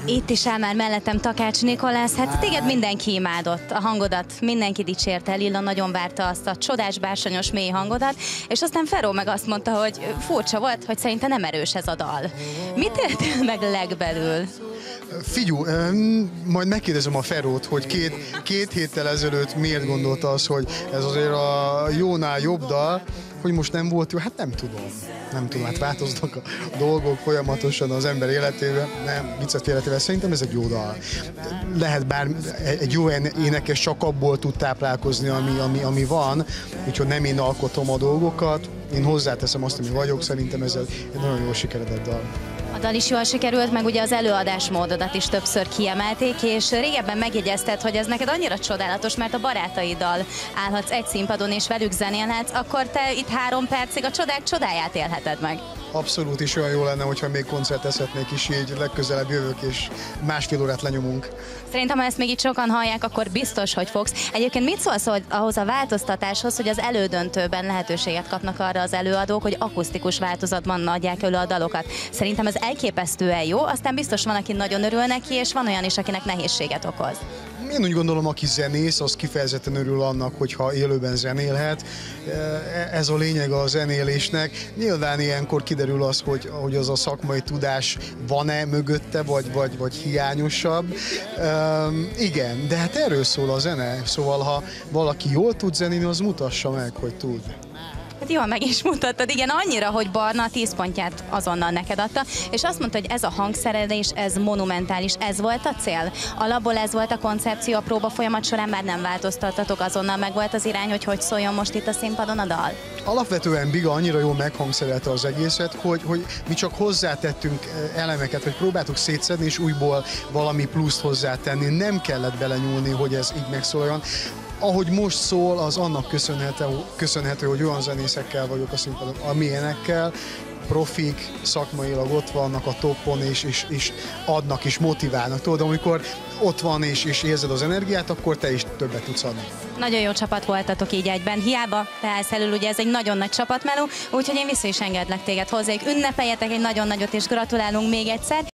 Itt is áll már mellettem Takács Nikolász, hát téged mindenki imádott, a hangodat mindenki dicsérte, Lilla nagyon várta azt a csodás, bársonyos, mély hangodat, és aztán Feró meg azt mondta, hogy furcsa volt, hogy szerinte nem erős ez a dal. Mit éltél meg legbelül? Figyú, majd megkérdezem a Ferót, hogy két héttel ezelőtt miért gondolta az, hogy ez azért a jónál jobb dal, hogy most nem volt jó, hát nem tudom, hát változnak a dolgok folyamatosan az ember életében, nem, viccet életében, szerintem ez egy jó dal. Lehet bár egy jó énekes csak abból tud táplálkozni, ami van, úgyhogy nem én alkotom a dolgokat, én hozzáteszem azt, ami vagyok, szerintem ez egy nagyon jól sikeredett dal. A dal is jól sikerült, meg ugye az előadásmódodat is többször kiemelték, és régebben megjegyezted, hogy ez neked annyira csodálatos, mert a barátaiddal állhatsz egy színpadon és velük zenélhetsz, akkor te itt 3 percig a csodák csodáját élheted meg. Abszolút is olyan jó lenne, hogyha még koncertezhetnék is, így legközelebb jövök, és 1,5 órát lenyomunk. Szerintem, ha ezt még itt sokan hallják, akkor biztos, hogy fogsz. Egyébként mit szólsz ahhoz a változtatáshoz, hogy az elődöntőben lehetőséget kapnak arra az előadók, hogy akusztikus változatban adják elő a dalokat? Szerintem ez elképesztően jó, aztán biztos van, aki nagyon örül neki, és van olyan is, akinek nehézséget okoz. Én úgy gondolom, aki zenész, az kifejezetten örül annak, hogyha élőben zenélhet. Ez a lényeg a zenélésnek. Nyilván ilyenkor kiderül az, hogy az a szakmai tudás van-e mögötte, vagy hiányosabb. Igen, de hát erről szól a zene. Szóval, ha valaki jól tud zenélni, az mutassa meg, hogy tud. Hát jól meg is mutattad, igen, annyira, hogy Barna 10 pontját azonnal neked adta, és azt mondta, hogy ez a hangszerelés, ez monumentális, ez volt a cél? Alapból ez volt a koncepció, a próba folyamat során már nem változtattatok, azonnal meg volt az irány, hogy szóljon most itt a színpadon a dal? Alapvetően Biga annyira jól meghangszerelte az egészet, hogy mi csak hozzátettünk elemeket, hogy próbáltuk szétszedni, és újból valami pluszt hozzátenni. Nem kellett belenyúlni, hogy ez így megszóljon. Ahogy most szól, az annak köszönhető, hogy olyan zenészekkel vagyok a színpadon, amilyenekkel, profik, szakmailag ott vannak a toppon, és adnak, és motiválnak. Tudod, amikor ott van, és érzed az energiát, akkor te is többet tudsz adni. Nagyon jó csapat voltatok így egyben. Hiába te állsz elől, ugye ez egy nagyon nagy csapatmeló, úgyhogy én vissza is engedlek téged hozzájuk. Ünnepeljetek egy nagyon nagyot, és gratulálunk még egyszer.